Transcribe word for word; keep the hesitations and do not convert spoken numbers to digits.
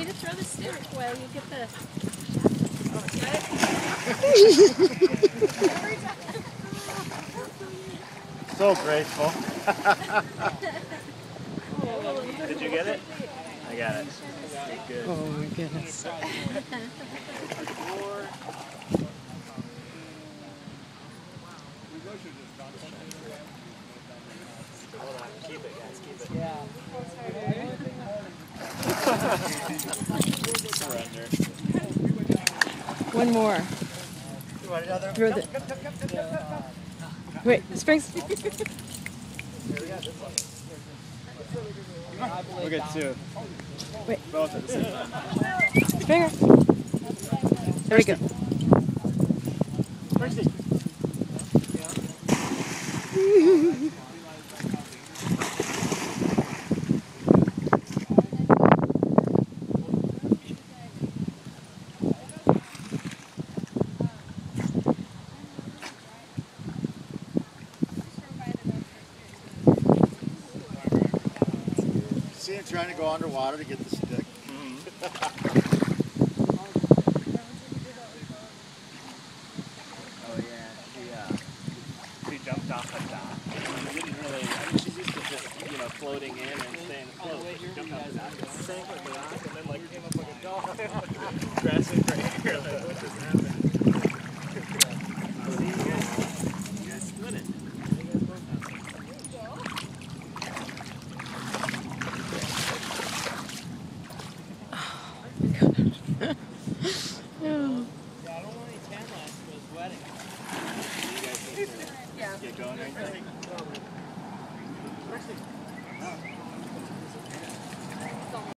me to throw the stick while you get the... So graceful. Did you get it? I got it. Good. Oh my goodness. Hold on. Keep it, guys. Keep it. Yeah. Surrender. One more. Throw the... Wait, Springs. We'll get two. Wait. Both at the same time. Springer. There we go. See him trying to go underwater to get the stick. Mm-hmm. Oh yeah, she uh, she jumped off the dock. She didn't really. I mean, she's used to just you know floating in and staying afloat. But she jumped off the dock, sank like the dock, and then like came up like a dog, grasping for air. Like, what just happened? See you guys. You guys split it. You guys both have it. Yeah, I don't want any tan last for his wedding. You guys need to get going or anything?